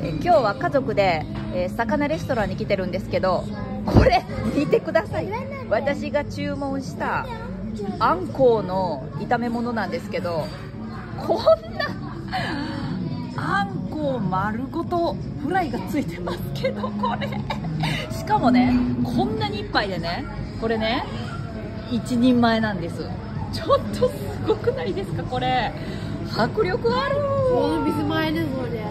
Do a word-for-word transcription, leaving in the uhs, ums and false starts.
え今日は家族で、えー、魚レストランに来てるんですけど、これ見てください。私が注文したあんこうの炒め物なんですけど、こんなあんこう丸ごとフライがついてますけど、これしかもね、こんなにいっぱいでね、これね一人前なんです。ちょっとすごくないですかこれ。迫力ある。 Volgens mij is het